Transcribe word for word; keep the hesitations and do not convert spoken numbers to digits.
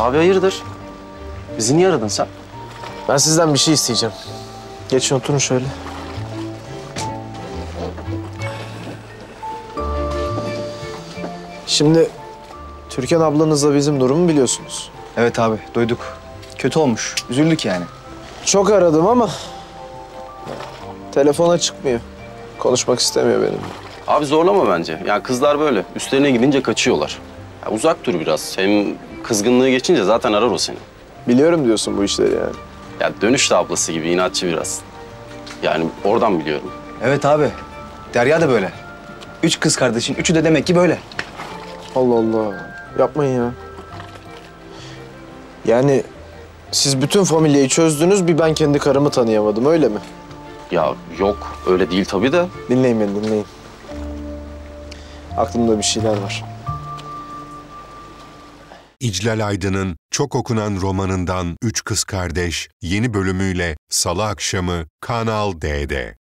Abi hayırdır? Bizi niye aradın sen? Ben sizden bir şey isteyeceğim. Geçin oturun şöyle. Şimdi Türkan ablanızla bizim durumu biliyorsunuz. Evet abi, duyduk. Kötü olmuş. Üzüldük yani. Çok aradım ama telefona çıkmıyor. Konuşmak istemiyor benimle. Abi zorlama bence. Yani kızlar böyle. Üstlerine gidince kaçıyorlar. Ya uzak dur biraz. Hem kızgınlığı geçince zaten arar o seni. Biliyorum diyorsun bu işleri yani. Ya dönüşte ablası gibi inatçı biraz. Yani oradan biliyorum. Evet abi. Derya da böyle. Üç kız kardeşin, üçü de demek ki böyle. Allah Allah. Yapmayın ya. Yani siz bütün familyayı çözdünüz, bir ben kendi karımı tanıyamadım, öyle mi? Ya yok öyle değil tabii de. Dinleyin beni, dinleyin. Aklımda bir şeyler var. İclal Aydın'ın çok okunan romanından Üç Kız Kardeş yeni bölümüyle Salı akşamı Kanal D'de.